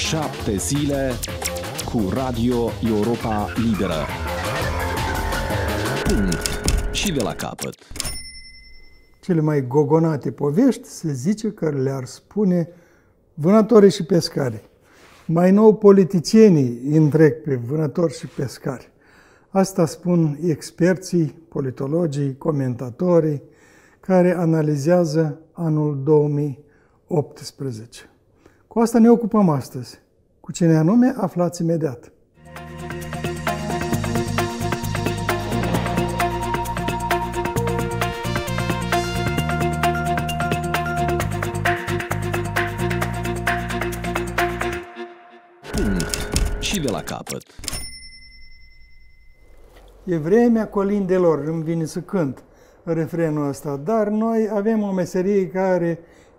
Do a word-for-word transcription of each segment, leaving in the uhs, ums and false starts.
Șapte zile cu Radio Europa Liberă. Punct. Și de la capăt. Cele mai gogonate povești se zice că le-ar spune vânătorii și pescarii. Mai nou politicienii întrec pe vânători și pescari. Asta spun experții, politologii, comentatorii care analizează anul două mii optsprezece. Cu asta ne ocupăm astăzi. Cu cine anume, aflați imediat. Punct. Și de la capăt. E vremea colindelor, îmi vine să cânt refrenul ăsta, dar noi avem o meserie care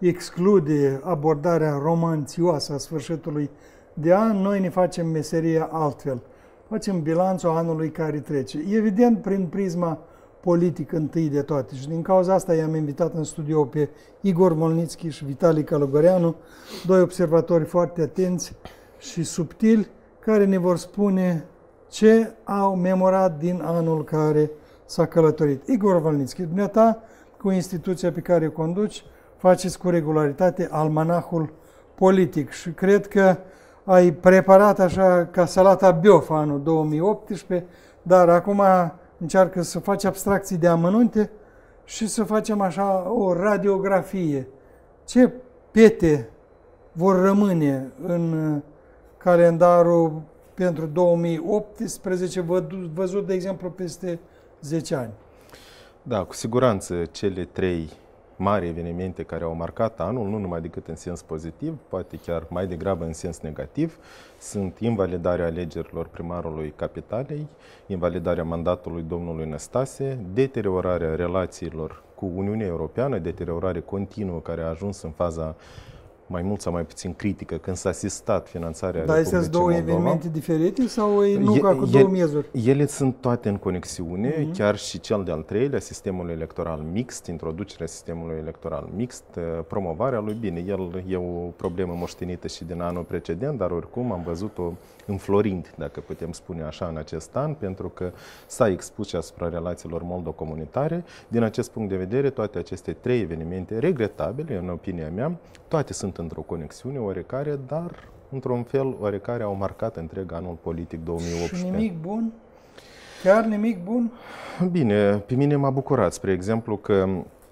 exclude abordarea romanțioasă a sfârșitului de an. Noi ne facem meseria altfel. Facem bilanțul anului care trece. Evident, prin prisma politică întâi de toate. Și din cauza asta i-am invitat în studio pe Igor Molnițchi și Vitali Călugăreanu, doi observatori foarte atenți și subtili, care ne vor spune ce au memorat din anul care s-a călătorit. Igor Molnițchi, dumneata, cu instituția pe care o conduci, faceți cu regularitate almanahul politic și cred că ai preparat așa ca salata biof anul două mii optsprezece, dar acum încearcă să faci abstracții de amănunte și să facem așa o radiografie. Ce pete vor rămâne în calendarul pentru două mii optsprezece, văzut, de exemplu, peste zece ani? Da, cu siguranță cele trei mari evenimente care au marcat anul, nu numai decât în sens pozitiv, poate chiar mai degrabă în sens negativ, sunt invalidarea alegerilor primarului Capitalei, invalidarea mandatului domnului Năstase, deteriorarea relațiilor cu Uniunea Europeană, deteriorare continuă care a ajuns în faza mai mult sau mai puțin critică când s-a asistat finanțarea Dar Republicii sunt două Moldova. evenimente diferite sau e nu E, ca cu el, două miezuri? Ele sunt toate în conexiune, Uh-huh. chiar și cel de-al treilea, sistemul electoral mixt, introducerea sistemului electoral mixt, promovarea lui. Bine, el e o problemă moștenită și din anul precedent, dar oricum am văzut-o înflorind, dacă putem spune așa, în acest an, pentru că s-a expus și asupra relațiilor moldo-comunitare. Din acest punct de vedere, toate aceste trei evenimente regretabile, în opinia mea, toate sunt într-o conexiune oarecare, dar într-un fel oarecare au marcat întreg anul politic două mii optsprezece. Și nimic bun? Chiar nimic bun? Bine, pe mine m-a bucurat, spre exemplu, că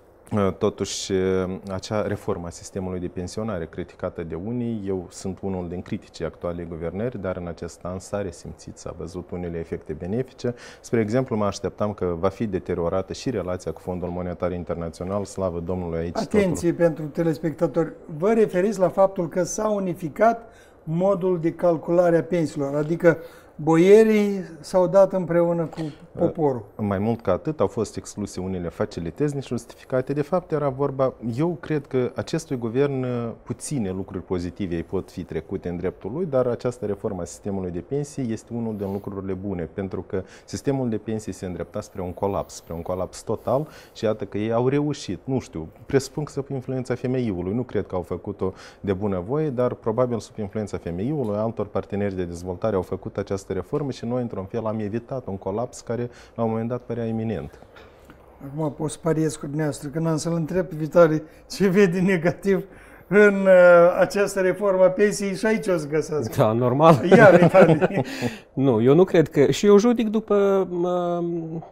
totuși acea reformă a sistemului de pensionare criticată de unii, eu sunt unul din criticii actualei guvernări, dar în acest an s-a resimțit, s-a văzut unele efecte benefice. Spre exemplu, mă așteptam că va fi deteriorată și relația cu Fondul Monetar Internațional, slavă Domnului aici. Atenție totul. pentru telespectatori, vă referiți la faptul că s-a unificat modul de calculare a pensiilor, adică boierii s-au dat împreună cu poporul. Mai mult ca atât, au fost excluse unele facilități nejustificate. De fapt, era vorba, eu cred că acestui guvern puține lucruri pozitive îi pot fi trecute în dreptul lui, dar această reformă a sistemului de pensii este unul din lucrurile bune, pentru că sistemul de pensii se îndrepta spre un colaps, spre un colaps total și iată că ei au reușit, nu știu, presupun că sub influența femeiului, nu cred că au făcut-o de bunăvoie, dar probabil sub influența femeiului, altor parteneri de dezvoltare au făcut această reformă și noi, într-un fel, am evitat un colaps care, la un moment dat, părea iminent. Acum pot să pariez cu dumneavoastră, că n-am să-l întreb pe Vitali ce vede negativ în uh, această reformă a pensiei și aici o să găsească. Da, normal. Ia, Vitali. Nu, eu nu cred că... Și eu judec după uh,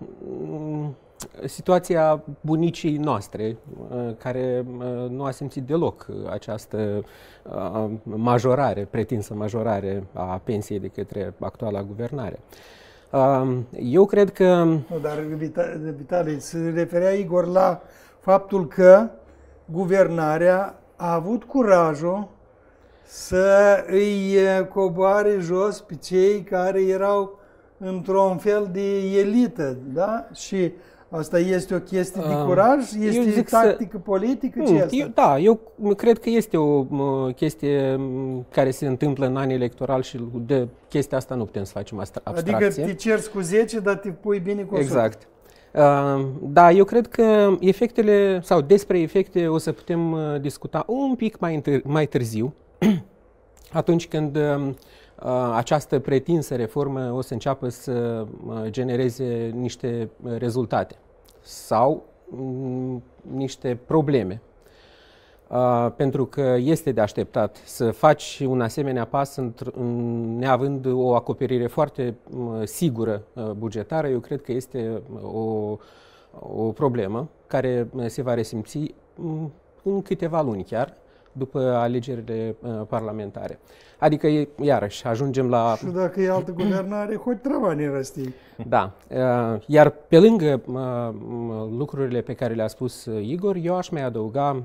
situația bunicii noastre, uh, care uh, nu a simțit deloc această uh, majorare, pretinsă majorare a pensiei de către actuala guvernare. Uh, eu cred că... Nu, dar Vitali, se referea Igor la faptul că guvernarea a avut curajul să îi coboare jos pe cei care erau într-un fel de elită, da? Și asta este o chestie de curaj? Este tactică să... politică? Ce eu, da, eu cred că este o chestie care se întâmplă în anii electorali și de chestia asta nu putem să facem abstracție. Adică te ceri cu zece, dar te pui bine cu o sută. Exact. Da, eu cred că efectele, sau despre efecte o să putem discuta un pic mai, întâr mai târziu, atunci când această pretinsă reformă o să înceapă să genereze niște rezultate sau niște probleme. Pentru că este de așteptat să faci un asemenea pas neavând o acoperire foarte sigură bugetară. Eu cred că este o, o problemă care se va resimți în câteva luni chiar după alegerile parlamentare. Adică, iarăși, ajungem la... Și dacă e altă guvernare, hot treaba ne răstii. Da. Iar pe lângă lucrurile pe care le-a spus Igor, eu aș mai adăuga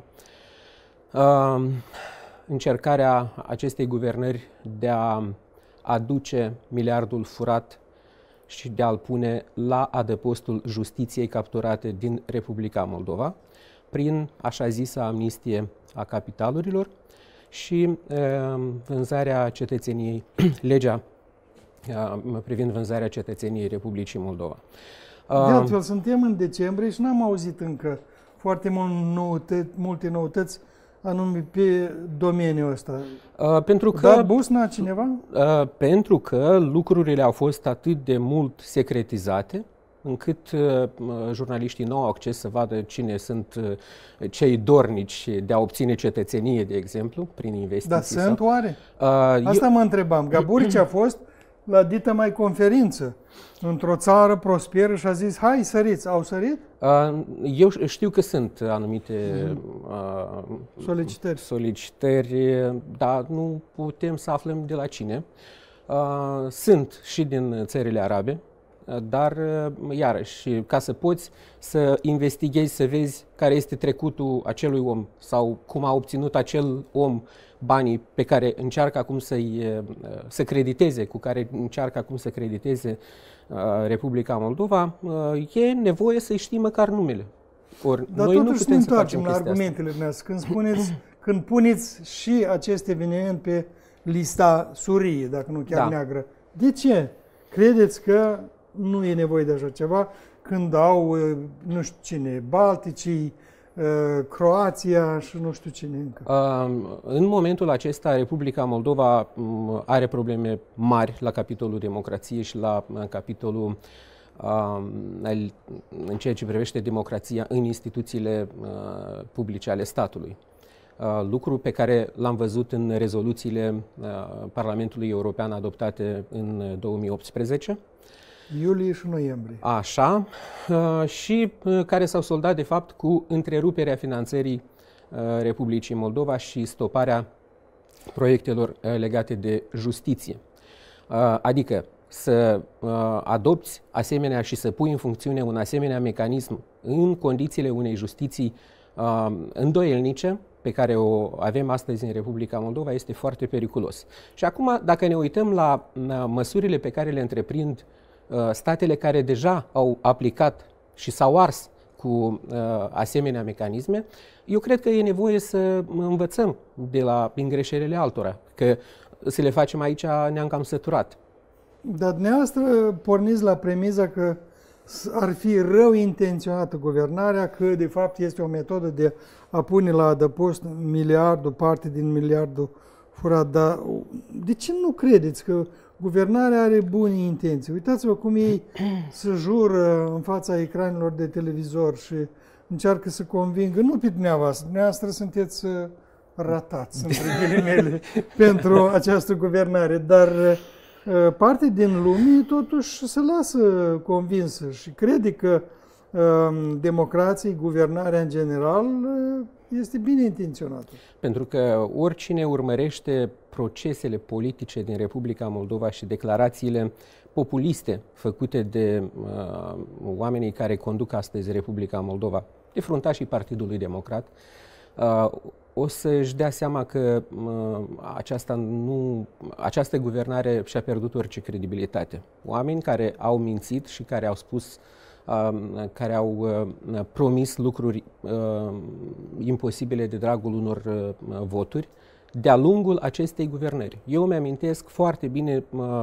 încercarea acestei guvernări de a aduce miliardul furat și de a-l pune la adăpostul justiției capturate din Republica Moldova, prin așa zisă amnistie a capitalurilor și uh, vânzarea cetățeniei, legea uh, privind vânzarea cetățeniei Republicii Moldova. Uh, de altfel, suntem în decembrie și n-am auzit încă foarte mult noutăți, multe noutăți anume pe domeniul ăsta. Uh, pentru că, da busna cineva? Uh, pentru că lucrurile au fost atât de mult secretizate, încât uh, jurnaliștii nu au acces să vadă cine sunt uh, cei dornici de a obține cetățenie, de exemplu, prin investiții. Dar sau... sunt oare? Uh, Asta eu... mă întrebam. Gaburici a fost la dita mai conferință într-o țară prosperă și a zis, hai săriți. Au sărit? Uh, eu știu că sunt anumite uh, solicitări. solicitări, dar nu putem să aflăm de la cine. Uh, sunt și din țările arabe, dar, iarăși, ca să poți să investighezi, să vezi care este trecutul acelui om sau cum a obținut acel om banii pe care încearcă acum să-i să crediteze, cu care încearcă acum să crediteze Republica Moldova, e nevoie să-i știi măcar numele. Or, dar noi totuși nu putem ne să întoarcem facem la argumentele noastre. Când spuneți, când puneți și acest eveniment pe lista surie, dacă nu chiar da. neagră, de ce? Credeți că nu e nevoie de așa ceva când au, nu știu cine, Balticii, Croația și nu știu cine încă? În momentul acesta, Republica Moldova are probleme mari la capitolul democrație și la capitolul în ceea ce privește democrația în instituțiile publice ale statului. Lucru pe care l-am văzut în rezoluțiile Parlamentului European adoptate în două mii optsprezece. Iulie și noiembrie. Așa, și care s-au soldat, de fapt, cu întreruperea finanțării Republicii Moldova și stoparea proiectelor legate de justiție. Adică să adopți asemenea și să pui în funcțiune un asemenea mecanism în condițiile unei justiții îndoielnice, pe care o avem astăzi în Republica Moldova, este foarte periculos. Și acum, dacă ne uităm la măsurile pe care le întreprind statele care deja au aplicat și s-au ars cu uh, asemenea mecanisme, eu cred că e nevoie să învățăm de la greșelile altora, că să le facem aici ne-am cam săturat. Dar dumneavoastră porniți la premiza că ar fi rău intenționată guvernarea, că de fapt este o metodă de a pune la adăpost miliardul, parte din miliardul furat. Dar de ce nu credeți că guvernarea are bune intenții? Uitați-vă cum ei se jură în fața ecranelor de televizor și încearcă să convingă, nu pe dumneavoastră, dumneavoastră sunteți ratați, între ghilimele, pentru această guvernare, dar parte din lume totuși se lasă convinsă și crede că democrația, guvernarea în general, este bine intenționată. Pentru că oricine urmărește procesele politice din Republica Moldova și declarațiile populiste făcute de uh, oamenii care conduc astăzi Republica Moldova, de fruntașii Partidului Democrat, uh, o să-și dea seama că uh, aceasta nu, această guvernare și-a pierdut orice credibilitate. Oameni care au mințit și care au spus care au promis lucruri imposibile de dragul unor voturi de-a lungul acestei guvernări. Eu îmi amintesc foarte bine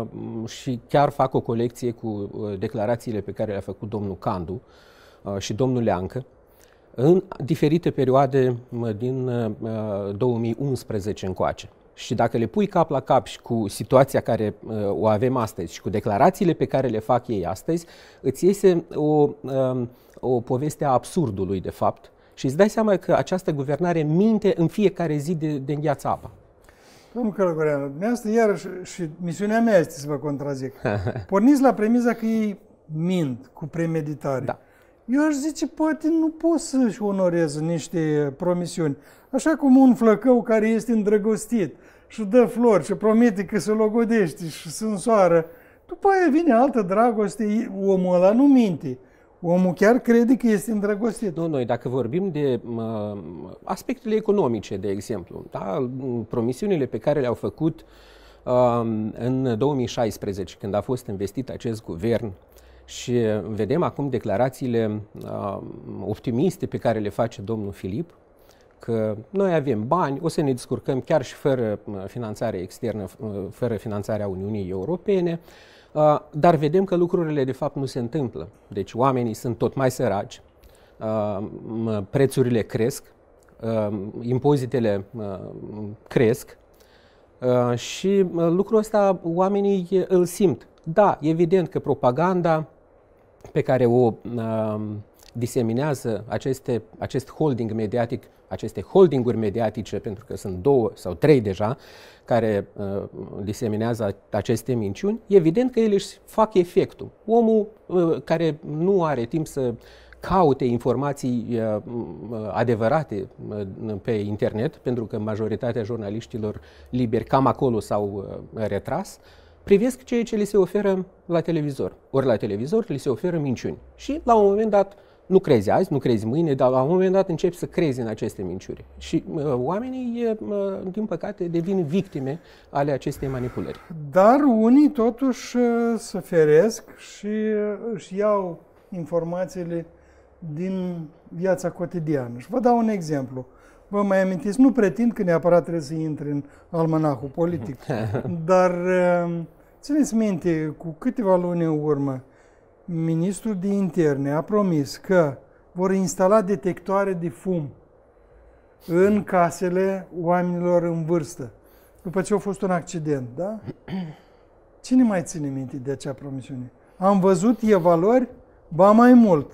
și chiar fac o colecție cu declarațiile pe care le-a făcut domnul Candu și domnul Leancă, în diferite perioade din două mii unsprezece încoace. Și dacă le pui cap la cap și cu situația care uh, o avem astăzi și cu declarațiile pe care le fac ei astăzi, îți iese o, um, o poveste a absurdului, de fapt, și îți dai seama că această guvernare minte în fiecare zi de, de îngheață apa. Domnul Călăgoreanu, dumneavoastră iarăși, și misiunea mea este să vă contrazic, porniți la premiza că ei mint cu premeditare. Da. Eu aș zice, poate nu pot să-și onoreze niște promisiuni. Așa cum un flăcău care este îndrăgostit și dă flori și promite că se logodește și se însoară, după aia vine altă dragoste, omul ăla nu minte. Omul chiar crede că este îndrăgostit. Nu, noi, dacă vorbim de uh, aspectele economice, de exemplu, da? Promisiunile pe care le-au făcut uh, în două mii șaisprezece, când a fost investit acest guvern, și vedem acum declarațiile uh, optimiste pe care le face domnul Filip, că noi avem bani, o să ne descurcăm chiar și fără finanțare externă, fără finanțarea Uniunii Europene, uh, dar vedem că lucrurile de fapt nu se întâmplă. Deci oamenii sunt tot mai săraci, uh, prețurile cresc, uh, impozitele uh, cresc uh, și uh, lucrul ăsta oamenii îl simt. Da, evident că propaganda pe care o uh, diseminează aceste, acest holding mediatic, aceste holdinguri mediatice, pentru că sunt două sau trei deja, care uh, diseminează aceste minciuni, evident că ele își fac efectul. Omul uh, care nu are timp să caute informații uh, adevărate uh, pe internet, pentru că majoritatea jurnaliștilor liberi cam acolo s-au uh, retras, privesc ceea ce li se oferă la televizor. Ori la televizor li se oferă minciuni. Și la un moment dat, nu crezi azi, nu crezi mâine, dar la un moment dat începi să crezi în aceste minciuni. Și uh, oamenii, uh, din păcate, devin victime ale acestei manipulări. Dar unii totuși uh, se feresc și uh, își iau informațiile din viața cotidiană. Și vă dau un exemplu. Vă mai amintiți, nu pretind că neapărat trebuie să intri în almanahul politic, dar țineți minte, cu câteva luni în urmă, ministrul de interne a promis că vor instala detectoare de fum în casele oamenilor în vârstă, după ce a fost un accident, da? Cine mai ține minte de acea promisiune? Am văzut evaluări, ba mai mult,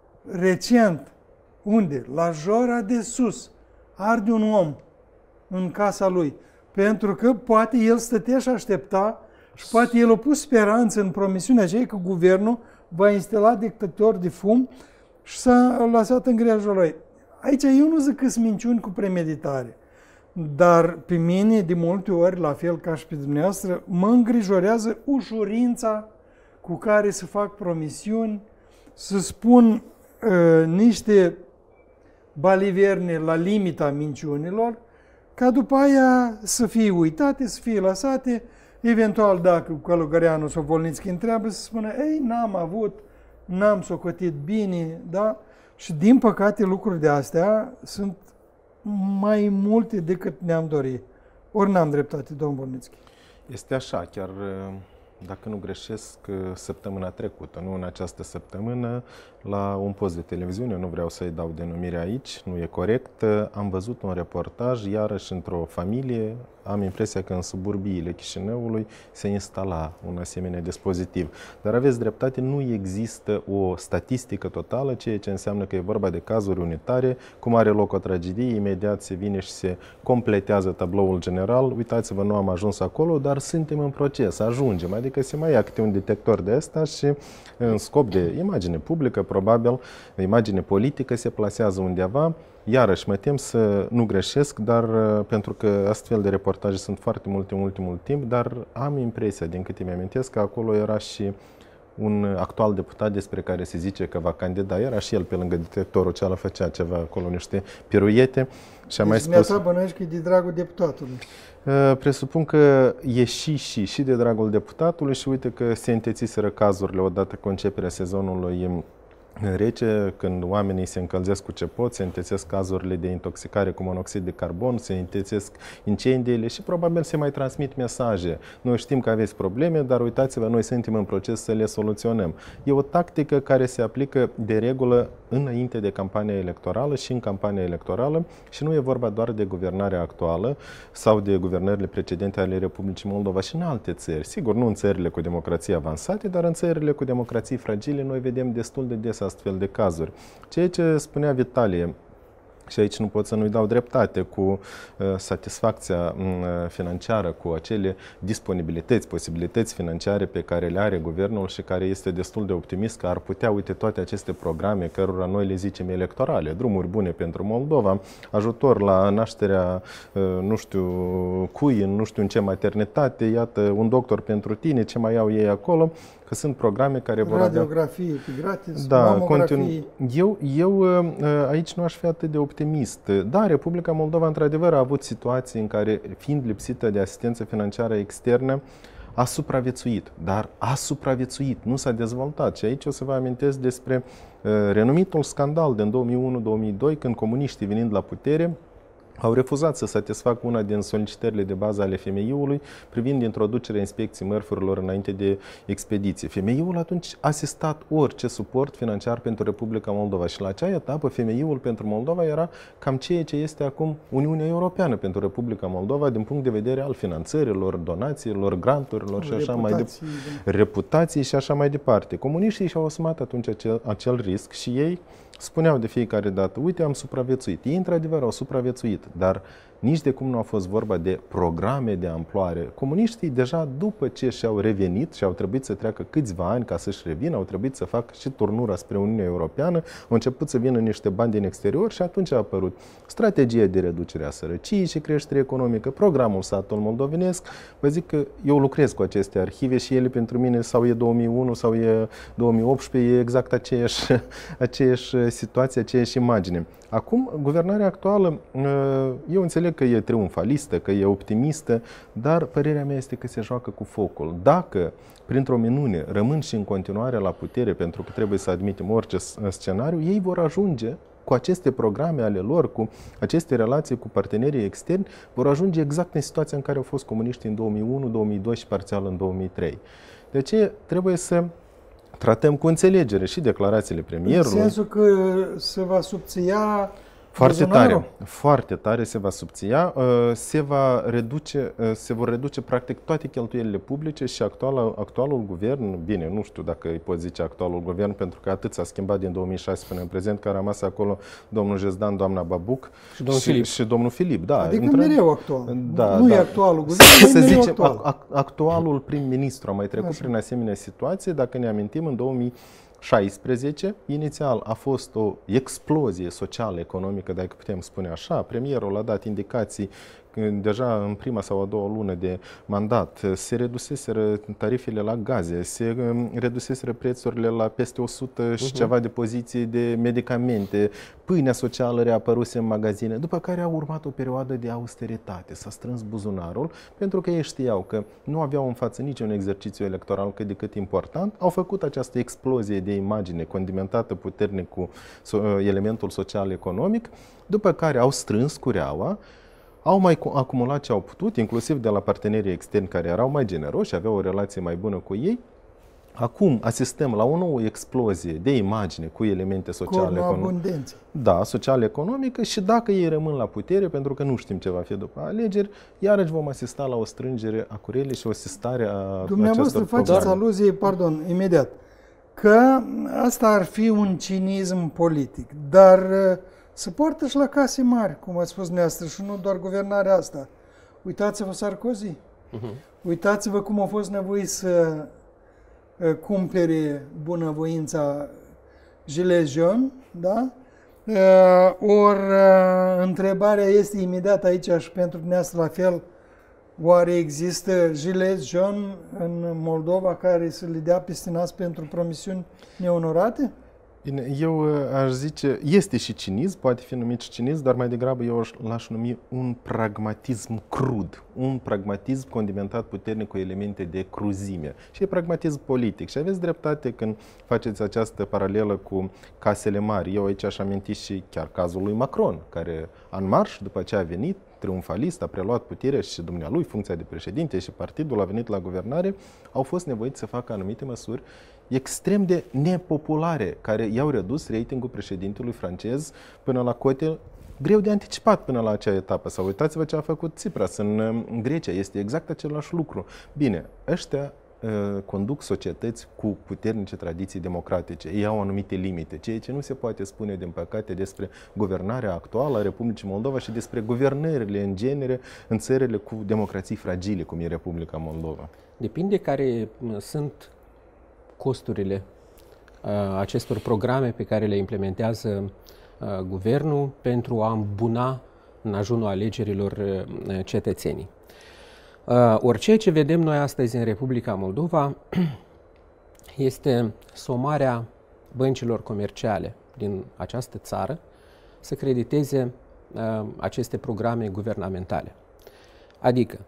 recent, unde? La Jora de Sus, arde un om în casa lui, pentru că poate el stătea și aștepta și poate el a pus speranță în promisiunea aceea că guvernul va instala detector de fum și s-a lăsat în greajul lui. Aici eu nu zic că sunt minciuni cu premeditare, dar pe mine de multe ori, la fel ca și pe dumneavoastră, mă îngrijorează ușurința cu care se fac promisiuni, să spun uh, niște baliverne la limita minciunilor, ca după aia să fie uitate, să fie lăsate, eventual dacă Călăgoreanu sau Volnițchi întreabă, să spună, ei, n-am avut, n-am socotit bine, da? Și din păcate lucruri de astea sunt mai multe decât ne-am dorit. Ori n-am dreptate, domnul Volnițchi. Este așa, chiar dacă nu greșesc, săptămâna trecută, nu în această săptămână, la un post de televiziune, nu vreau să-i dau denumire aici, nu e corect, am văzut un reportaj, iarăși într-o familie, am impresia că în suburbiile Chișinăului se instala un asemenea dispozitiv. Dar aveți dreptate, nu există o statistică totală, ceea ce înseamnă că e vorba de cazuri unitare, cum are loc o tragedie, imediat se vine și se completează tabloul general. Uitați-vă, nu am ajuns acolo, dar suntem în proces, ajungem. Adică se mai ia câte un detector de ăsta și în scop de imagine publică, probabil, imagine politică se plasează undeva. Iarăși, mă tem să nu greșesc, dar pentru că astfel de reportaje sunt foarte multe în ultimul timp, dar am impresia, din câte mi-amintesc, că acolo era și un actual deputat despre care se zice că va candida. Era și el pe lângă detectorul cealaltă, făcea ceva acolo, niște piruiete. Și am deci mai spus... bănuiești că e de dragul deputatului. Presupun că e și și, și de dragul deputatului și uite că se întețiseră cazurile odată cu începerea sezonului rece, când oamenii se încălzesc cu ce pot, se întețesc cazurile de intoxicare cu monoxid de carbon, se întețesc incendiile și probabil se mai transmit mesaje. Noi știm că aveți probleme, dar uitați-vă, noi suntem în proces să le soluționăm. E o tactică care se aplică de regulă înainte de campania electorală și în campania electorală și nu e vorba doar de guvernarea actuală sau de guvernările precedente ale Republicii Moldova și în alte țări. Sigur, nu în țările cu democrație avansate, dar în țările cu democrații fragile noi vedem destul de des astfel de cazuri. Ceea ce spunea Vitalie, și aici nu pot să nu-i dau dreptate, cu uh, satisfacția uh, financiară, cu acele disponibilități, posibilități financiare pe care le are guvernul și care este destul de optimist că ar putea, uite, toate aceste programe cărora noi le zicem electorale, drumuri bune pentru Moldova, ajutor la nașterea, uh, nu știu, cui, în nu știu în ce maternitate, iată, un doctor pentru tine, ce mai au ei acolo, că sunt programe care vor avea... Radiografie gratis, da, mamografie... Continu... Eu, eu aici nu aș fi atât de optimist. Da, Republica Moldova, într-adevăr, a avut situații în care, fiind lipsită de asistență financiară externă, a supraviețuit, dar a supraviețuit, nu s-a dezvoltat. Și aici o să vă amintesc despre uh, renumitul scandal din două mii unu două mii doi, când comuniștii, venind la putere, au refuzat să satisfacă una din solicitările de bază ale F M I-ului privind introducerea inspecției mărfurilor înainte de expediție. F M I-ul atunci a asistat orice suport financiar pentru Republica Moldova și la acea etapă F M I-ul pentru Moldova era cam ceea ce este acum Uniunea Europeană pentru Republica Moldova din punct de vedere al finanțărilor, donațiilor, granturilor și așa mai departe. Reputații și așa mai departe. Comuniștii și-au asumat atunci acel, acel risc și ei spuneau de fiecare dată, uite, am supraviețuit. Ei, într-adevăr, au supraviețuit, dar nici de cum nu a fost vorba de programe de amploare. Comuniștii, deja după ce și-au revenit și au trebuit să treacă câțiva ani ca să-și revină, au trebuit să facă și turnura spre Uniunea Europeană, au început să vină niște bani din exterior și atunci a apărut strategia de reducere a sărăciei și creștere economică, programul satul moldovenesc. Vă zic că eu lucrez cu aceste arhive și ele pentru mine sau e două mii unu sau e două mii optsprezece, e exact aceeași, aceeași situație, aceeași imagine. Acum, guvernarea actuală, eu înțeleg că e triumfalistă, că e optimistă, dar părerea mea este că se joacă cu focul. Dacă, printr-o minune, rămân și în continuare la putere, pentru că trebuie să admitem orice scenariu, ei vor ajunge cu aceste programe ale lor, cu aceste relații cu partenerii externi, vor ajunge exact în situația în care au fost comuniștii în două mii unu, două mii doi și parțial în două mii trei. De aceea trebuie să tratăm cu înțelegere și declarațiile premierului. În sensul că se va subția foarte buzunarul? tare, foarte tare se va subția, se, va reduce, se vor reduce practic toate cheltuielile publice și actual, actualul guvern, bine, nu știu dacă îi pot zice actualul guvern, pentru că atât s-a schimbat din două mii șase până în prezent, că a rămas acolo domnul Jezdan, doamna Babuc și domnul, și, Filip. și domnul Filip. Da, adică între... mereu actual. Da, nu da. e actualul guvern, să e mereu zicem, actual. Actualul prim-ministru a mai trecut Așa. prin asemenea situație, dacă ne amintim, în două mii șaisprezece, inițial a fost o explozie socială, economică, dacă putem spune așa. Premierul a dat indicații deja în prima sau a doua lună de mandat, se reduseseră tarifele la gaze, se reduseseră prețurile la peste o sută și uh-huh. ceva de poziții de medicamente, pâinea socială reapăruse în magazine, după care a urmat o perioadă de austeritate. S-a strâns buzunarul, pentru că ei știau că nu aveau în față niciun exercițiu electoral cât de cât important, au făcut această explozie de imagine condimentată puternic cu elementul social-economic, după care au strâns cureaua, au mai acumulat ce au putut, inclusiv de la partenerii externi care erau mai generoși, aveau o relație mai bună cu ei. Acum asistăm la o nouă explozie de imagine cu elemente sociale, economice. Da, social-economică și dacă ei rămân la putere, pentru că nu știm ce va fi după alegeri, iarăși vom asista la o strângere a curelii și o asistare a Dumneavoastră faceți aluzie, pardon, imediat, că asta ar fi un cinism politic, dar se poartă și la case mari, cum ați spus dumneavoastră, și nu doar guvernarea asta. Uitați-vă Sarkozy. Uh-huh. Uitați-vă cum a fost nevoit să uh, cumpere bunăvoința Gilets jaunes, da? Uh, Ori uh, întrebarea este imediat aici și pentru dumneavoastră la fel, oare există Gilets jaunes în Moldova care să le dea peste nas pentru promisiuni neonorate? Bine, eu aș zice, este și cinism, poate fi numit și cinism, dar mai degrabă eu l-aș numi un pragmatism crud, un pragmatism condimentat puternic cu elemente de cruzime și e pragmatism politic. Și aveți dreptate când faceți această paralelă cu casele mari. Eu aici aș aminti și chiar cazul lui Macron, care în marș, după ce a venit, triumfalist, a preluat puterea și dumnealui, funcția de președinte și partidul a venit la guvernare, au fost nevoiți să facă anumite măsuri extrem de nepopulare, care i-au redus ratingul președintelui francez până la cote greu de anticipat până la acea etapă. Sau uitați-vă ce a făcut Tsipras în Grecia. Este exact același lucru. Bine, ăștia uh, conduc societăți cu puternice tradiții democratice. Ei au anumite limite, ceea ce nu se poate spune, din păcate, despre guvernarea actuală a Republicii Moldova și despre guvernările în genere în țările cu democrații fragile, cum e Republica Moldova. Depinde care sunt costurile uh, acestor programe pe care le implementează uh, guvernul pentru a îmbuna în ajunul alegerilor uh, cetățenii. Uh, orice ce vedem noi astăzi în Republica Moldova este somarea băncilor comerciale din această țară să crediteze uh, aceste programe guvernamentale. Adică,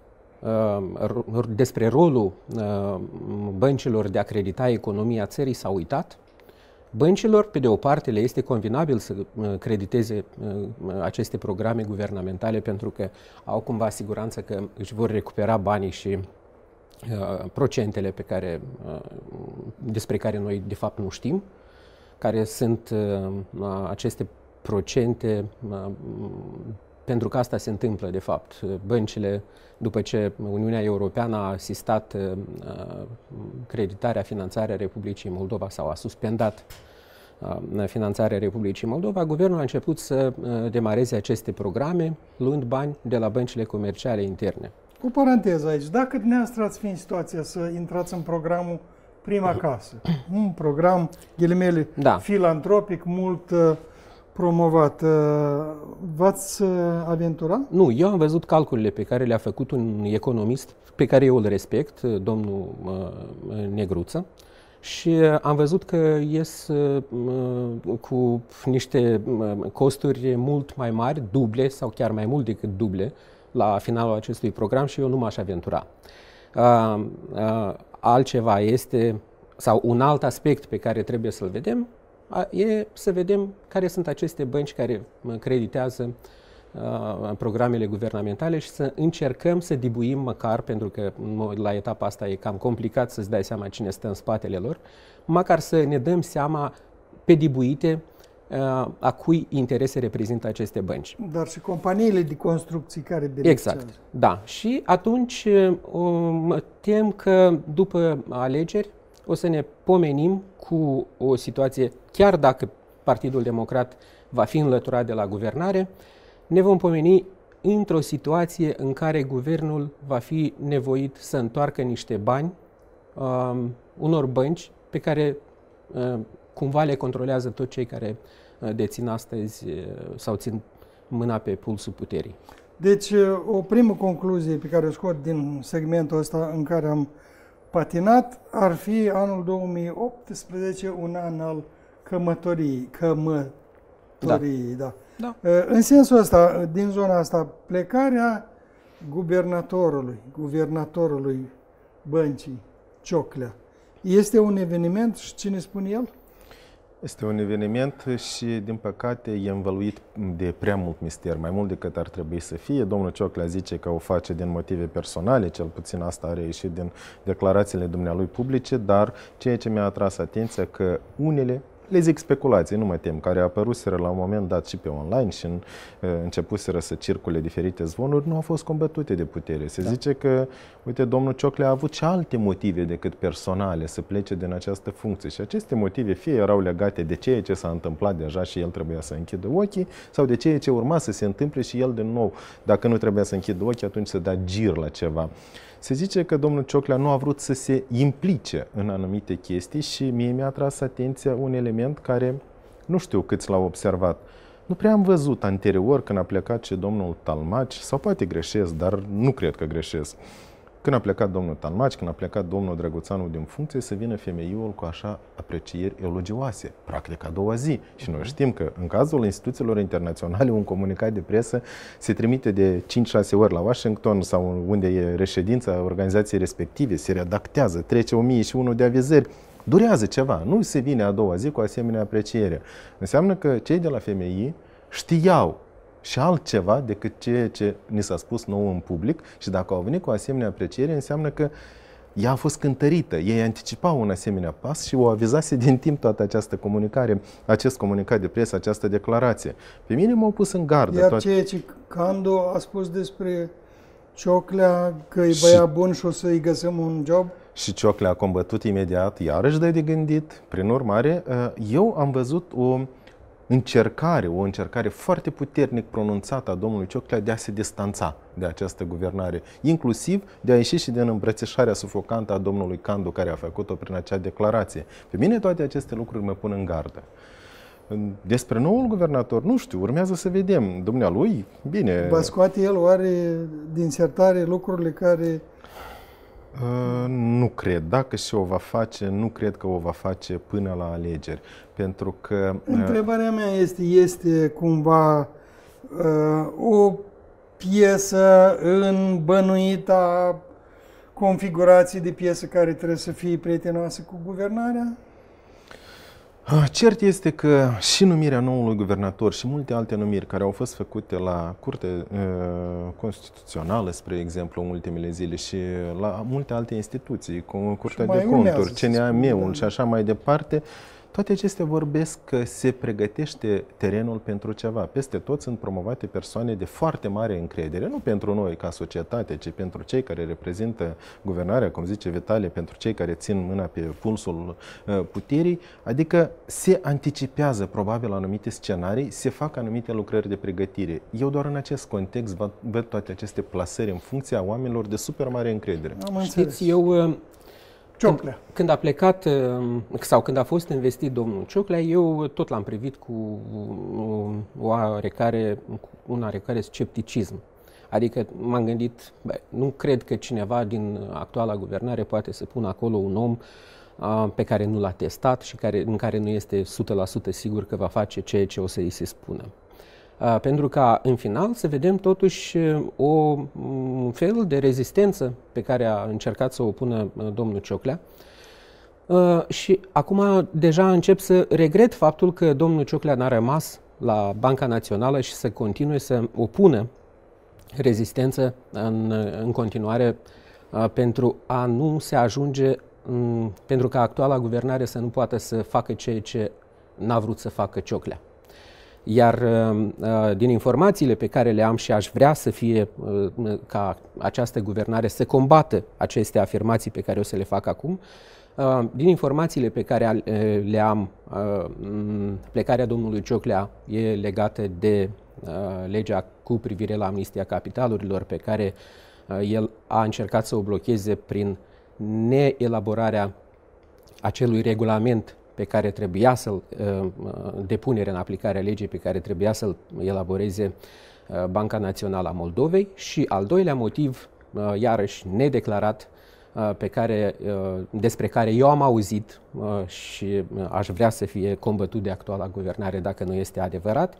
despre rolul băncilor de a credita economia țării s-a uitat. Băncilor, pe de o parte, le este convenabil să crediteze aceste programe guvernamentale pentru că au cumva siguranță că își vor recupera banii și procentele pe care, despre care noi de fapt nu știm, care sunt aceste procente. Pentru că asta se întâmplă, de fapt. Băncile, după ce Uniunea Europeană a asistat uh, creditarea, finanțarea Republicii Moldova sau a suspendat uh, finanțarea Republicii Moldova, guvernul a început să uh, demareze aceste programe, luând bani de la băncile comerciale interne. Cu paranteză aici, dacă dumneavoastră ați fi în situația să intrați în programul Prima Casă, un program, ghilimele, da. filantropic, mult uh, promovat. V-ați aventura? Nu, eu am văzut calculele pe care le-a făcut un economist pe care eu îl respect, domnul Negruță, și am văzut că ies cu niște costuri mult mai mari, duble sau chiar mai mult decât duble, la finalul acestui program și eu nu m-aș aventura. Altceva este, sau un alt aspect pe care trebuie să-l vedem, e să vedem care sunt aceste bănci care creditează uh, programele guvernamentale și să încercăm să dibuim măcar, pentru că la etapa asta e cam complicat să-ți dai seama cine stă în spatele lor, măcar să ne dăm seama pe dibuite uh, a cui interese reprezintă aceste bănci. Dar și companiile de construcții care beneficiază. Exact, da. Și atunci uh, mă tem că după alegeri o să ne pomenim cu o situație, chiar dacă Partidul Democrat va fi înlăturat de la guvernare, ne vom pomeni într-o situație în care guvernul va fi nevoit să întoarcă niște bani uh, unor bănci pe care uh, cumva le controlează toți cei care uh, dețin astăzi uh, sau țin mâna pe pulsul puterii. Deci, o primă concluzie pe care o scot din segmentul ăsta în care am patinat ar fi anul două mii optsprezece, un an al cămătoriei, cămătoriei, da. da. da. În sensul ăsta, din zona asta, plecarea guvernatorului, guvernatorului băncii Cioclea, este un eveniment și cine spune el? Este un eveniment și, din păcate, e învăluit de prea mult mister, mai mult decât ar trebui să fie. Domnul Cioclea zice că o face din motive personale, cel puțin asta a reieșit din declarațiile dumnealui publice, dar ceea ce mi-a atras atenția că unele, le zic speculații, nu mă tem, care apăruseră la un moment dat și pe online și în, începuseră să circule diferite zvonuri, nu au fost combătute de putere. Se da. zice că, uite, domnul Cioclea a avut și alte motive decât personale să plece din această funcție și aceste motive fie erau legate de ceea ce s-a întâmplat deja și el trebuia să închidă ochii sau de ceea ce urma să se întâmple și el din nou, dacă nu trebuia să închidă ochii, atunci să dea gir la ceva. Se zice că domnul Cioclea nu a vrut să se implice în anumite chestii și mie mi-a atras atenția un element care nu știu câți l-au observat. Nu prea am văzut anterior când a plecat și domnul Talmaci, sau poate greșesc, dar nu cred că greșesc. când a plecat domnul Talmaci, când a plecat domnul Drăguțanu din funcție, să vină femeiul cu așa aprecieri elogioase, practic a doua zi. Și noi știm că în cazul instituțiilor internaționale un comunicat de presă se trimite de cinci șase ori la Washington sau unde e reședința organizației respective, se redactează, trece o mie și unu de avizări. Durează ceva, nu se vine a doua zi cu asemenea apreciere. Înseamnă că cei de la F M I știau și altceva decât ceea ce ni s-a spus nou în public și dacă au venit cu asemenea apreciere, înseamnă că ea a fost cântărită. Ei anticipau un asemenea pas și o avizase din timp toată această comunicare, acest comunicat de presă, această declarație. Pe mine m-au pus în gardă. Iar toate... ceea ce Candu a spus despre Cioclea, că e băiat bun și o să-i găsim un job? Și Cioclea a combătut imediat, iarăși dă de gândit. Prin urmare, eu am văzut o încercare, o încercare foarte puternic pronunțată a domnului Cioclea de a se distanța de această guvernare, inclusiv de a ieși și din îmbrățișarea sufocantă a domnului Candu, care a făcut-o prin acea declarație. Pe mine toate aceste lucruri mă pun în gardă. Despre noul guvernator, nu știu, urmează să vedem. Dumnealui, bine... Va scoate el oare din sertare lucrurile care... Uh, nu cred. Dacă și o va face, nu cred că o va face până la alegeri. Pentru că... Uh... Întrebarea mea este, este cumva uh, o piesă în bănuita configurație de piesă care trebuie să fie prietenoasă cu guvernarea? Cert este că și numirea noului guvernator și multe alte numiri care au fost făcute la Curte uh, Constituțională, spre exemplu, în ultimele zile și la multe alte instituții, cum Curtea de Conturi, C N A M-ul și așa mai departe, toate acestea vorbesc că se pregătește terenul pentru ceva. Peste tot sunt promovate persoane de foarte mare încredere, nu pentru noi ca societate, ci pentru cei care reprezintă guvernarea, cum zice Vitalie, pentru cei care țin mâna pe pulsul puterii, adică se anticipează probabil anumite scenarii, se fac anumite lucrări de pregătire. Eu doar în acest context văd toate aceste plasări în funcția oamenilor de super mare încredere. Am Știți, eu... Cioclea. Când, când a plecat sau când a fost investit domnul Cioclea, eu tot l-am privit cu o oarecare, un oarecare scepticism. Adică m-am gândit, bă, nu cred că cineva din actuala guvernare poate să pună acolo un om uh, pe care nu l-a testat și care, în care nu este o sută la sută sigur că va face ceea ce o să îi se spună. Uh, pentru ca în final să vedem totuși o, un fel de rezistență pe care a încercat să o pună uh, domnul Cioclea. Uh, și acum deja încep să regret faptul că domnul Cioclea n-a rămas la Banca Națională și să continue să opună rezistență în, în continuare uh, pentru a nu se ajunge, um, pentru ca actuala guvernare să nu poată să facă ceea ce n-a vrut să facă Cioclea. Iar uh, din informațiile pe care le am și aș vrea să fie uh, ca această guvernare să combată aceste afirmații pe care o să le fac acum, uh, din informațiile pe care le am, uh, plecarea domnului Cioclea e legată de uh, legea cu privire la amnistia capitalurilor pe care uh, el a încercat să o blocheze prin neelaborarea acelui regulament pe care trebuia să-l depunere în aplicarea legii pe care trebuia să-l elaboreze Banca Națională a Moldovei și al doilea motiv, iarăși nedeclarat, pe care, despre care eu am auzit și aș vrea să fie combătut de actuala guvernare dacă nu este adevărat,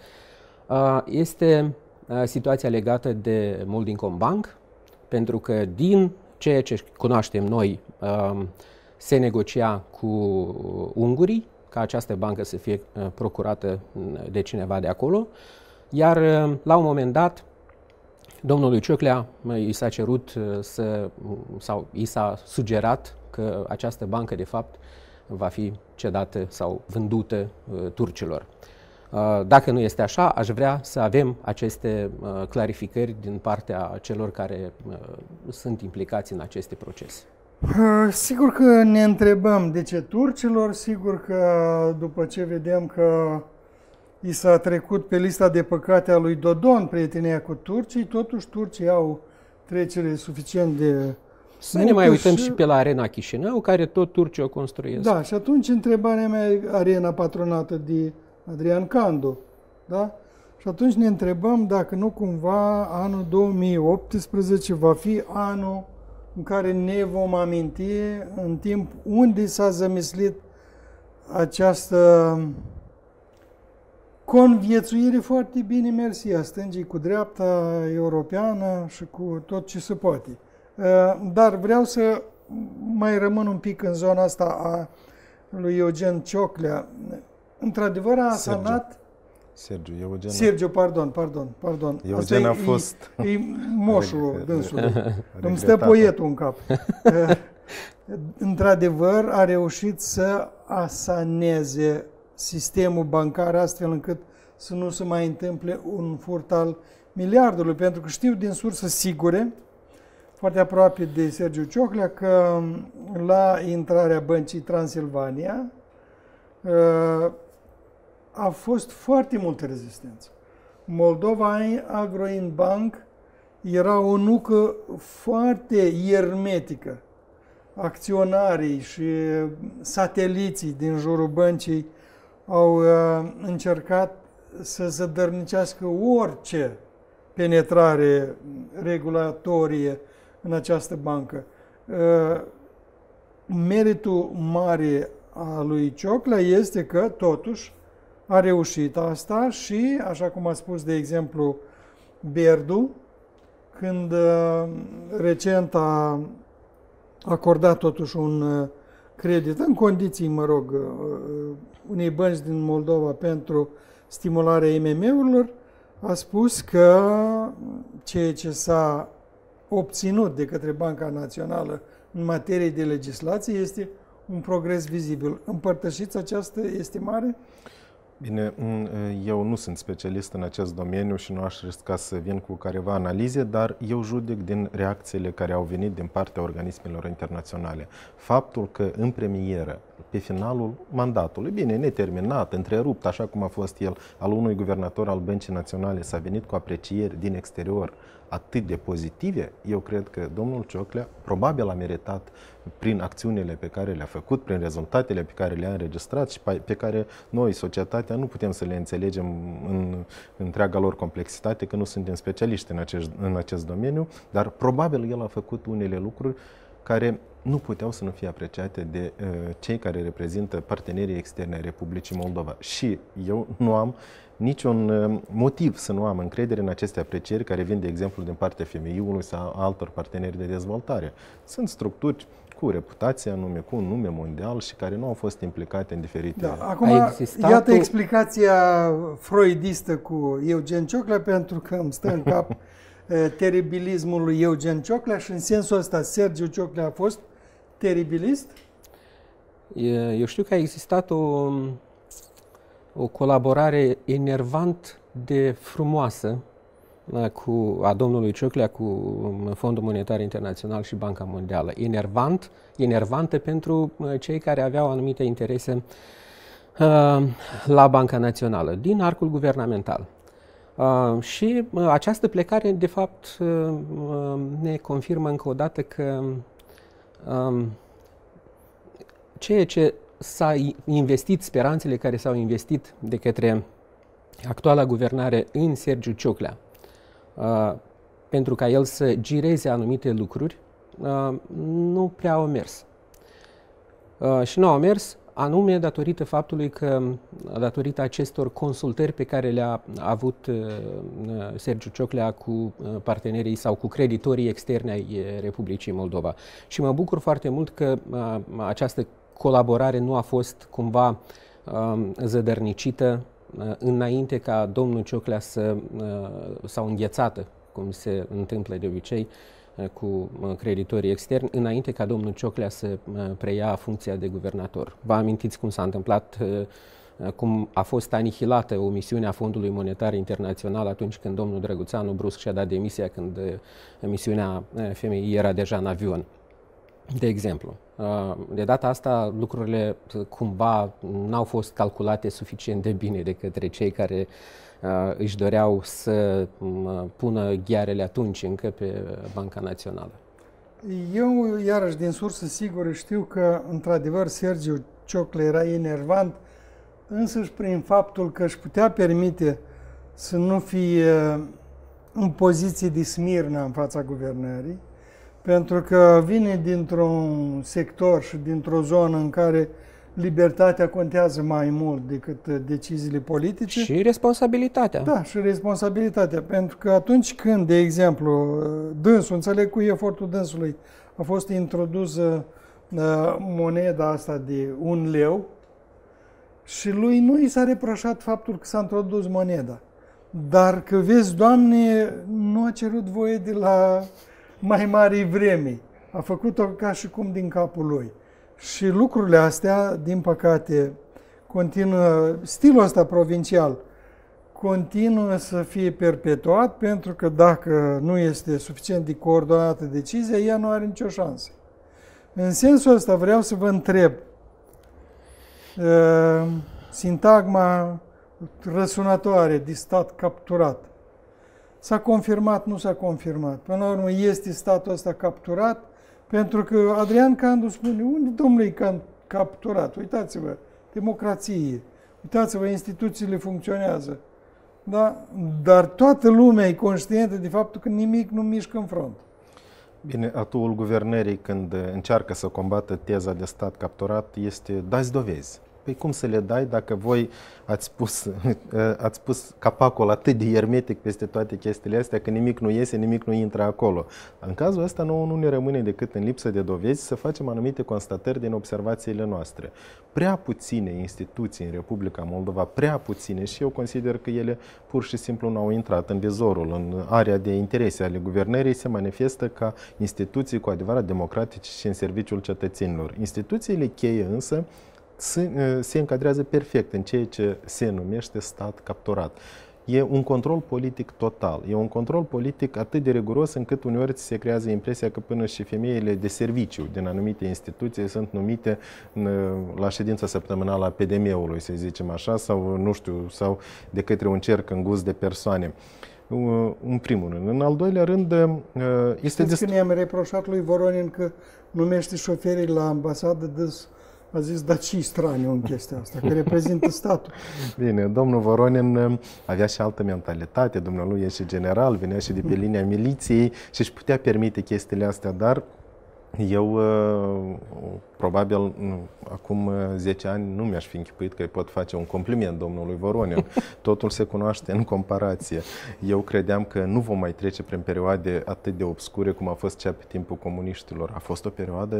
este situația legată de Moldincombbank, pentru că din ceea ce cunoaștem noi se negocia cu ungurii ca această bancă să fie procurată de cineva de acolo, iar la un moment dat domnului Cioclea i s-a cerut să, sau i s-a sugerat că această bancă de fapt va fi cedată sau vândută turcilor. Dacă nu este așa, aș vrea să avem aceste clarificări din partea celor care sunt implicați în aceste procese. Sigur că ne întrebăm de ce turcilor, sigur că după ce vedem că i s-a trecut pe lista de păcate a lui Dodon prietenia cu turcii, totuși turcii au trecere suficient de... Să ne mai uităm și... și pe la Arena Chișinău, care tot turcii o construiesc. Da, și atunci întrebarea mea e arena patronată de Adrian Candu, da? Și atunci ne întrebăm dacă nu cumva anul două mii optsprezece va fi anul în care ne vom aminti în timp unde s-a zămislit această conviețuire foarte bine mersi a stângii cu dreapta europeană și cu tot ce se poate. Dar vreau să mai rămân un pic în zona asta a lui Eugen Cioclea. Într-adevăr a asanat... Sergiu, Eugen. Sergiu, pardon, pardon, pardon. Eugen a fost... E, e moșul dânsului. Îmi stă poetul în cap. Într-adevăr a reușit să asaneze sistemul bancar astfel încât să nu se mai întâmple un furt al miliardului. Pentru că știu din surse sigure, foarte aproape de Sergiu Cioclea, că la intrarea băncii Transilvania a fost foarte multă rezistență. Moldova Agroinbank era o nucă foarte iermetică. Acționarii și sateliții din jurul băncii au uh, încercat să zădărnicească orice penetrare regulatorie în această bancă. Uh, meritul mare a lui Cioclea este că, totuși, a reușit asta și, așa cum a spus, de exemplu, Berdu, când uh, recent a acordat totuși un credit, în condiții, mă rog, unei bănci din Moldova pentru stimularea I M M-urilor, a spus că ceea ce s-a obținut de către Banca Națională în materie de legislație este un progres vizibil. Împărtășiți această estimare? Bine, eu nu sunt specialist în acest domeniu și nu aș risca să vin cu careva analize, dar eu judec din reacțiile care au venit din partea organismelor internaționale. Faptul că în premieră, pe finalul mandatului, bine, neterminat, întrerupt, așa cum a fost el, al unui guvernator al Băncii Naționale, s-a venit cu aprecieri din exterior atât de pozitive, eu cred că domnul Cioclea probabil a meritat, prin acțiunile pe care le-a făcut, prin rezultatele pe care le-a înregistrat și pe care noi, societatea, nu putem să le înțelegem în întreaga lor complexitate, că nu suntem specialiști în acest, în acest domeniu, dar probabil el a făcut unele lucruri care nu puteau să nu fie apreciate de uh, cei care reprezintă partenerii externi ai Republicii Moldova. Și eu nu am niciun uh, motiv să nu am încredere în aceste aprecieri care vin, de exemplu, din partea F M I-ului sau altor parteneri de dezvoltare. Sunt structuri cu reputație anume, cu un nume mondial și care nu au fost implicate în diferite... Da, acum, iată explicația freudistă cu Eugen Cioclea, pentru că îmi stă în cap teribilismul lui Eugen Cioclea și în sensul ăsta Sergiu Cioclea a fost teribilist? Eu știu că a existat o, o colaborare enervant de frumoasă cu, a domnului Cioclea cu Fondul Monetar Internațional și Banca Mondială. Enervant, enervantă pentru cei care aveau anumite interese uh, la Banca Națională, din arcul guvernamental. Uh, și uh, această plecare, de fapt, uh, ne confirmă încă o dată că uh, ceea ce s-a investit, speranțele care s-au investit de către actuala guvernare în Sergiu Cioclea, uh, pentru ca el să gireze anumite lucruri, uh, nu prea au mers. Uh, și nu au mers anume datorită faptului că, datorită acestor consultări pe care le-a avut uh, Sergiu Cioclea cu uh, partenerii sau cu creditorii externi ai Republicii Moldova. Și mă bucur foarte mult că uh, această colaborare nu a fost cumva uh, zădărnicită uh, înainte ca domnul Cioclea să, uh, sau înghețată, cum se întâmplă de obicei, cu creditorii externi, înainte ca domnul Cioclea să preia funcția de guvernator. Vă amintiți cum s-a întâmplat, cum a fost anihilată o misiune a Fondului Monetar Internațional atunci când domnul Drăguțanu brusc și-a dat demisia când misiunea F M I era deja în avion, de exemplu. De data asta lucrurile cumva n-au fost calculate suficient de bine de către cei care își doreau să pună ghearele atunci încă pe Banca Națională. Eu, iarăși, din sursă sigură, știu că, într-adevăr, Sergiu Cioclea era enervant, însăși prin faptul că își putea permite să nu fie în poziție de smirnă în fața guvernării, pentru că vine dintr-un sector și dintr-o zonă în care libertatea contează mai mult decât deciziile politice. Și responsabilitatea. Da, și responsabilitatea. Pentru că atunci când, de exemplu, dânsul, înțeleg cu efortul dânsului, a fost introdusă uh, moneda asta de un leu și lui nu i s-a reproșat faptul că s-a introdus moneda. Dar că, vezi, Doamne, nu a cerut voie de la mai mari vremi. A făcut-o ca și cum din capul lui. Și lucrurile astea, din păcate, continuă, stilul ăsta provincial continuă să fie perpetuat, pentru că dacă nu este suficient de coordonată decizia, ea nu are nicio șansă. În sensul ăsta vreau să vă întreb, uh, sintagma răsunătoare de stat capturat, s-a confirmat, nu s-a confirmat? Până la urmă, este statul ăsta capturat? Pentru că Adrian Candu spune, unde, domnule, e capturat? Uitați-vă, democrație, uitați-vă, instituțiile funcționează. Da? Dar toată lumea e conștientă de faptul că nimic nu mișcă în front. Bine, atul guvernării, când încearcă să combată teza de stat capturat, este dați dovezi. Păi cum să le dai dacă voi ați pus, ați pus capacul atât de hermetic peste toate chestiile astea, că nimic nu iese, nimic nu intră acolo. În cazul ăsta nouă nu ne rămâne decât în lipsă de dovezi să facem anumite constatări din observațiile noastre. Prea puține instituții în Republica Moldova, prea puține, și eu consider că ele pur și simplu nu au intrat în vizorul, în area de interese ale guvernării, se manifestă ca instituții cu adevărat democratice și în serviciul cetățenilor. Instituțiile cheie însă Se, se încadrează perfect în ceea ce se numește stat capturat. E un control politic total. E un control politic atât de riguros încât uneori se creează impresia că până și femeile de serviciu din anumite instituții sunt numite la ședința săptămânală a P D M-ului, să zicem așa, sau nu știu, sau de către un cerc îngust de persoane. În primul rând. În al doilea rând, este... Știți dest... când i-am reproșat lui Voronin că numește șoferii la ambasadă de... A zis, dar ce-i straniu în chestia asta, că reprezintă statul. Bine, domnul Voronin avea și altă mentalitate, dumnealui e și general, venea și de pe linia miliției și își putea permite chestiile astea, dar eu, probabil, acum zece ani nu mi-aș fi închipuit că îi pot face un compliment domnului Voronin. Totul se cunoaște în comparație. Eu credeam că nu vom mai trece prin perioade atât de obscure cum a fost cea pe timpul comuniștilor. A fost o perioadă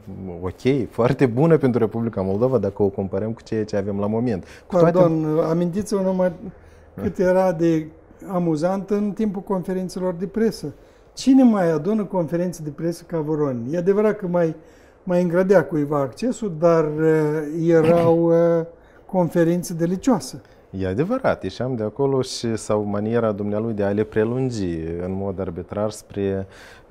ok, foarte bună pentru Republica Moldova, dacă o comparăm cu ceea ce avem la moment. Cu Pardon, toate... amintiți-vă numai cât era de amuzant în timpul conferințelor de presă. Cine mai adună conferințe de presă ca Voronin? E adevărat că mai, mai îngrădea cuiva accesul, dar uh, erau uh, conferințe delicioase. E adevărat, ieșeam de acolo și sau maniera dumnealui de a le prelungi în mod arbitrar spre...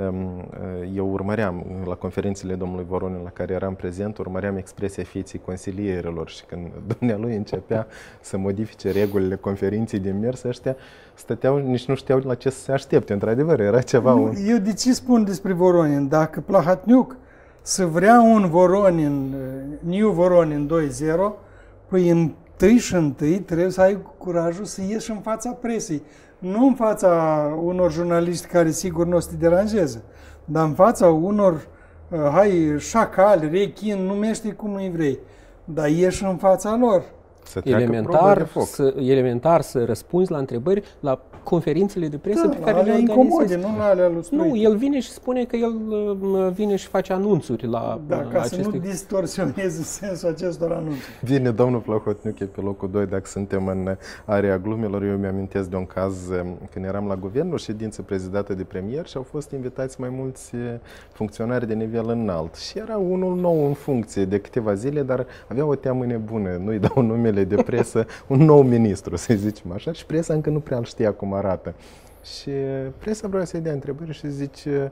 Eu urmăream la conferințele domnului Voronin la care eram prezent, urmăream expresia fieții consilierilor și când dumnealui începea să modifice regulile conferinței de mers, ăștia stăteau, nici nu știau la ce să se aștepte. Într-adevăr, era ceva... Nu, eu de ce spun despre Voronin? Dacă Plahatniuc să vrea un Voronin, New Voronin doi zero, păi în Întâi și întâi trebuie să ai curajul să ieși în fața presei. Nu în fața unor jurnaliști care sigur nu o să te deranjeze, dar în fața unor, hai, șacali, rechin, numește cum îi vrei, dar ieși în fața lor. Să elementar, să, elementar să răspunzi la întrebări la conferințele de presă, da, pe care le incomode, nu la alea lui Stoica. Nu, el vine și spune că el vine și face anunțuri la da, ca aceste... să nu distorsioneze sensul acestor anunțuri. Vine domnul Plahotniuc pe locul doi, dacă suntem în area glumelor. Eu mi-amintesc de un caz când eram la guvern, o ședință prezidată de premier și au fost invitați mai mulți funcționari de nivel înalt. Și era unul nou în funcție de câteva zile, dar avea o teamă nebună, nu-i dau numele de presă, un nou ministru, să zicem așa, și presa încă nu prea îl știa cum arată. Și presa vrea să-i dea întrebări și zice,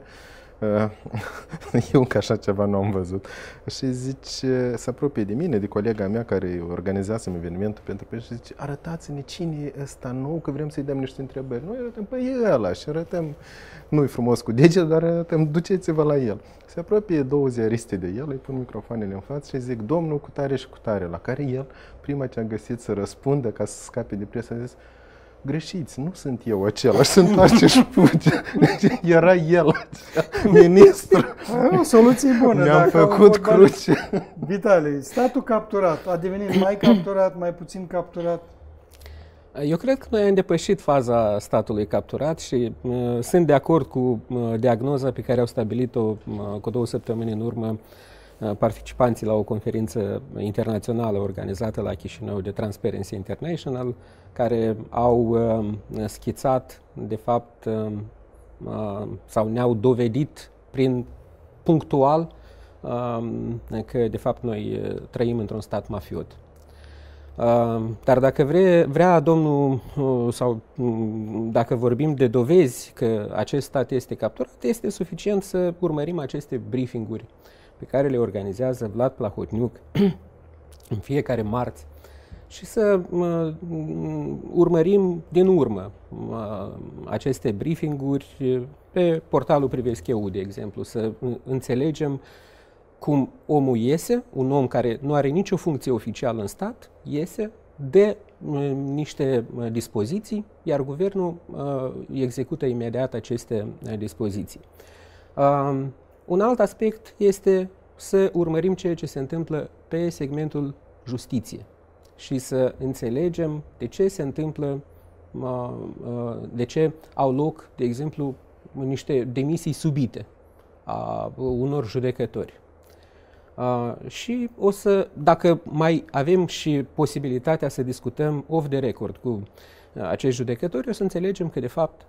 uh, eu că așa ceva nu am văzut, și zice, se apropie de mine, de colega mea care organizează evenimentul pentru presă și zice, arătați-ne cine e ăsta nou, că vrem să-i dăm niște întrebări. Noi arătăm, păi e ăla, și arătăm, nu-i frumos cu deget, dar arătăm, duceți-vă la el. Se apropie două ziariste de el, îi pun microfoanele în față și zic, domnul cu tare și cu tare, la care el, prima ce a găsit să răspundă ca să scape de presă, a zis, greșiți, nu sunt eu același, se întoarce și fuge. Era el, ministru. O soluție bună. Mi-am făcut cruce. Vitali, statul capturat, a devenit mai capturat, mai puțin capturat? Eu cred că noi am depășit faza statului capturat și uh, sunt de acord cu uh, diagnoza pe care au stabilit-o uh, cu două săptămâni în urmă uh, participanții la o conferință internațională organizată la Chișinău de Transparency International, care au uh, schițat, de fapt, uh, uh, sau ne-au dovedit prin punctual uh, că, de fapt, noi uh, trăim într-un stat mafiot. Uh, dar dacă vre, vrea domnul, uh, sau um, dacă vorbim de dovezi că acest stat este capturat, este suficient să urmărim aceste briefinguri pe care le organizează Vlad Plahotniuc în fiecare marți și să uh, urmărim din urmă uh, aceste briefinguri pe portalul Privescheu, de exemplu, să înțelegem cum omul iese, un om care nu are nicio funcție oficială în stat, iese de uh, niște uh, dispoziții, iar guvernul uh, execută imediat aceste uh, dispoziții. Uh, un alt aspect este să urmărim ceea ce se întâmplă pe segmentul justiție și să înțelegem de ce se întâmplă, uh, uh, de ce au loc, de exemplu, niște demisii subite a unor judecători. Uh, și o să, dacă mai avem și posibilitatea să discutăm off the record cu uh, acești judecători, o să înțelegem că, de fapt,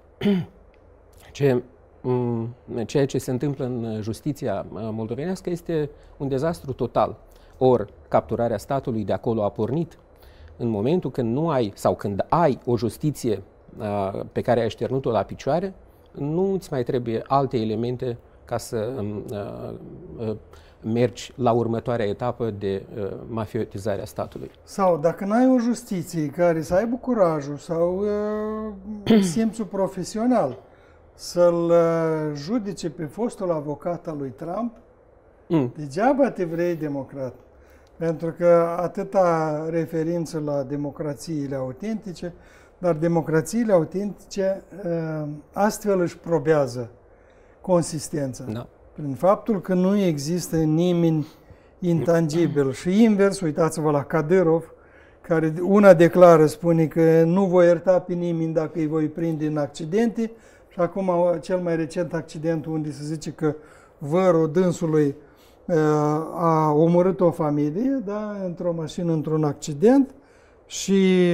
ce, um, ceea ce se întâmplă în justiția uh, moldovenească este un dezastru total. Ori capturarea statului de acolo a pornit în momentul când nu ai, sau când ai o justiție uh, pe care ai șternut-o la picioare, nu îți mai trebuie alte elemente ca să uh, uh, mergi la următoarea etapă de uh, mafiotizare a statului. Sau dacă n-ai o justiție care să aibă curajul sau uh, simțul profesional să-l uh, judece pe fostul avocat al lui Trump, mm. degeaba te vrei democrat. Pentru că atâta referință la democrațiile autentice, dar democrațiile autentice uh, astfel își probează consistența. Da. Prin faptul că nu există nimeni intangibil. Și invers, uitați-vă la Kadyrov, care una declară, spune că nu voi ierta pe nimeni dacă îi voi prinde în accidente, și acum cel mai recent accident unde se zice că vărul dânsului a omorât o familie, da, într-o mașină, într-un accident, și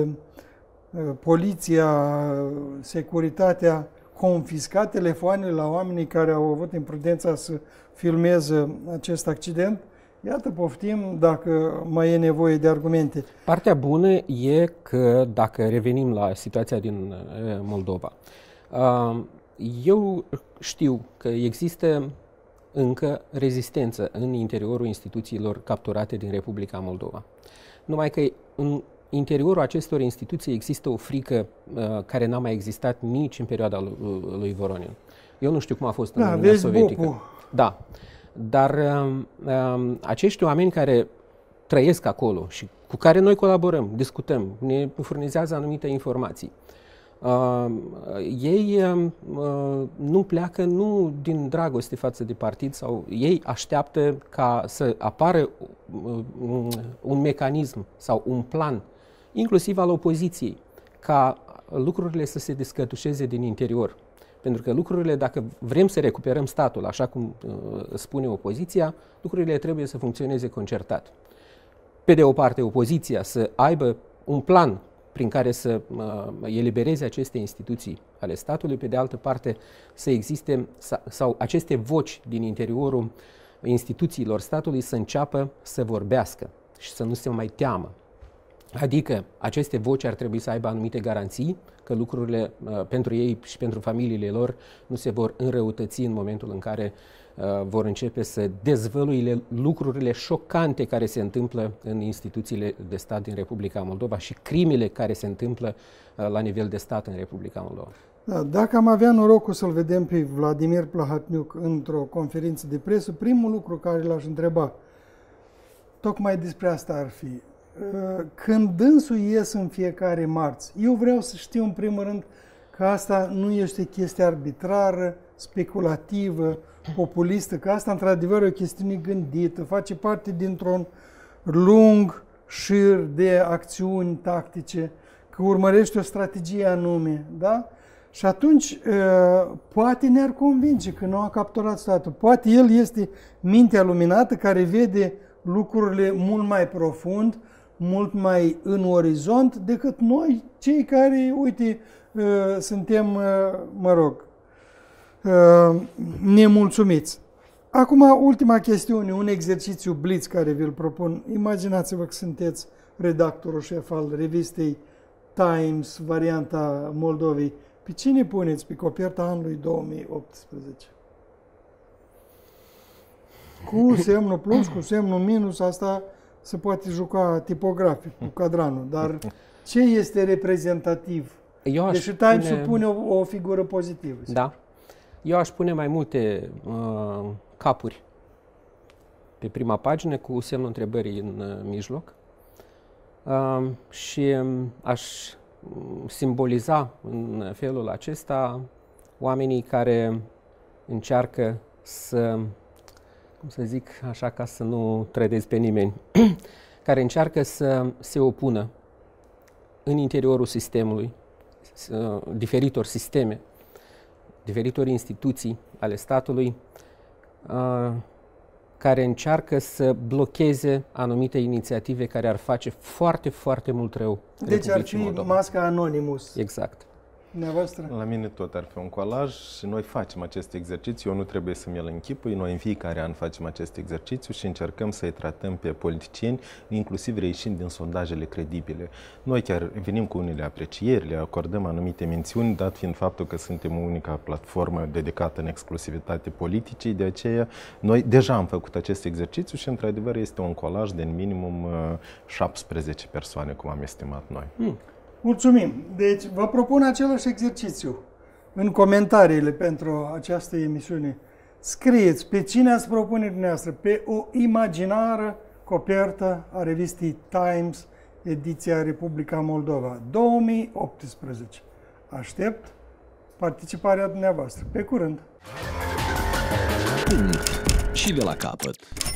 poliția, securitatea confisca telefoanele la oamenii care au avut imprudența să filmeze acest accident. Iată, poftim, dacă mai e nevoie de argumente. Partea bună e că, dacă revenim la situația din Moldova, eu știu că există încă rezistență în interiorul instituțiilor capturate din Republica Moldova. Numai că în interiorul acestor instituții există o frică uh, care n-a mai existat nici în perioada lui, lui Voronin. Eu nu știu cum a fost în da, Uniunea vezi Sovietică. Bocu. Da. Dar uh, uh, acești oameni care trăiesc acolo și cu care noi colaborăm, discutăm, ne furnizează anumite informații, Uh, ei uh, nu pleacă nu din dragoste față de partid, sau ei așteaptă ca să apară uh, un mecanism sau un plan, inclusiv al opoziției, ca lucrurile să se descătușeze din interior. Pentru că lucrurile, dacă vrem să recuperăm statul, așa cum uh, spune opoziția, lucrurile trebuie să funcționeze concertat. Pe de o parte, opoziția să aibă un plan prin care să uh, elibereze aceste instituții ale statului, pe de altă parte să existe, sau aceste voci din interiorul instituțiilor statului să înceapă să vorbească și să nu se mai teamă. Adică aceste voci ar trebui să aibă anumite garanții că lucrurile uh, pentru ei și pentru familiile lor nu se vor înrăutăți în momentul în care uh, vor începe să dezvăluie lucrurile șocante care se întâmplă în instituțiile de stat din Republica Moldova și crimele care se întâmplă uh, la nivel de stat în Republica Moldova. Da, dacă am avea norocul să-l vedem pe Vladimir Plahotniuc într-o conferință de presă, primul lucru care l-aș întreba, tocmai despre asta ar fi. când dânsul ies în fiecare marți, eu vreau să știu în primul rând că asta nu este chestie arbitrară, speculativă, populistă, că asta într-adevăr e o chestiune gândită, face parte dintr-un lung șir de acțiuni tactice, că urmărește o strategie anume, da? Și atunci poate ne-ar convinge că nu a capturat statul. Poate el este mintea luminată care vede lucrurile mult mai profund, mult mai în orizont decât noi, cei care, uite, suntem, mă rog, nemulțumiți. Acum, ultima chestiune, un exercițiu blitz care vi-l propun. Imaginați-vă că sunteți redactorul șef al revistei Times, varianta Moldovei. Pe cine puneți pe coperta anului două mii optsprezece? Cu semnul plus, cu semnul minus, asta se poate juca tipografic, cu cadranul. Dar ce este reprezentativ? Eu aș Deși Times pune... supune o, o figură pozitivă. Da. Eu aș pune mai multe uh, capuri pe prima pagină cu semnul întrebării în uh, mijloc uh, și um, aș simboliza în felul acesta oamenii care încearcă să, cum să zic așa ca să nu trădez pe nimeni, care încearcă să se opună în interiorul sistemului, diferitor sisteme, diferitor instituții ale statului, care încearcă să blocheze anumite inițiative care ar face foarte, foarte mult rău Deci ar fi Moldova. masca Anonymous. Exact. Dumneavoastră? La mine tot ar fi un colaj și noi facem acest exercițiu, eu nu trebuie să mi-l închipui, noi în fiecare an facem acest exercițiu și încercăm să-i tratăm pe politicieni, inclusiv reieșind din sondajele credibile. Noi chiar venim cu unele aprecieri, le acordăm anumite mențiuni, dat fiind faptul că suntem unica platformă dedicată în exclusivitate politicii, de aceea noi deja am făcut acest exercițiu și într-adevăr este un colaj de în minimum șaptesprezece persoane, cum am estimat noi. Hmm. Mulțumim! Deci vă propun același exercițiu în comentariile pentru această emisiune. Scrieți pe cine ați propune dumneavoastră pe o imaginară copertă a revistei Times, ediția Republica Moldova două mii optsprezece. Aștept participarea dumneavoastră. Pe curând! Și de la capăt.